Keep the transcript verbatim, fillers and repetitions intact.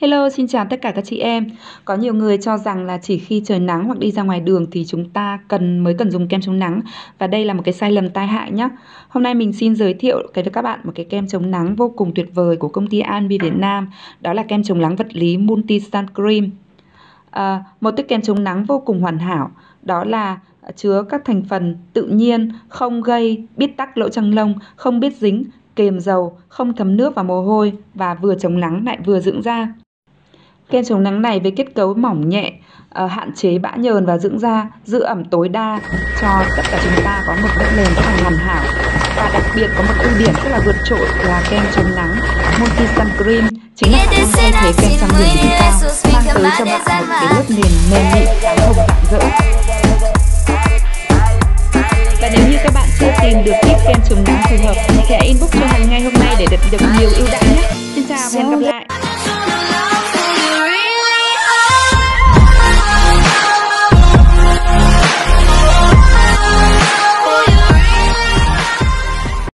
Hello, xin chào tất cả các chị em. Có nhiều người cho rằng là chỉ khi trời nắng hoặc đi ra ngoài đường thì chúng ta cần mới cần dùng kem chống nắng, và đây là một cái sai lầm tai hại nhé. Hôm nay mình xin giới thiệu cái với các bạn một cái kem chống nắng vô cùng tuyệt vời của công ty Almi Việt Nam. Đó là kem chống nắng vật lý Multi Sun Cream. À, một chiếc kem chống nắng vô cùng hoàn hảo. Đó là chứa các thành phần tự nhiên, không gây bít tắc lỗ chân lông, không bít dính, kềm dầu, không thấm nước và mồ hôi, và vừa chống nắng lại vừa dưỡng da. Kem chống nắng này với kết cấu mỏng nhẹ, uh, hạn chế bã nhờn và dưỡng da, giữ ẩm tối đa cho tất cả chúng ta có một lớp nền rất là hoàn hảo. Và đặc biệt có một ưu điểm rất là vượt trội là kem chống nắng Multi Sun Cream chính là khả năng thay thế kem trang điểm đỉnh cao, mang tới cho bạn một cái lớp nền mềm mịn, sáng hồng rạng rỡ. Và nếu như các bạn chưa tìm được tip kem chống nắng phù hợp thì hãy inbox cho Hằng ngay hôm nay để được nhiều ưu đãi nhé. Xin chào và hẹn gặp lại.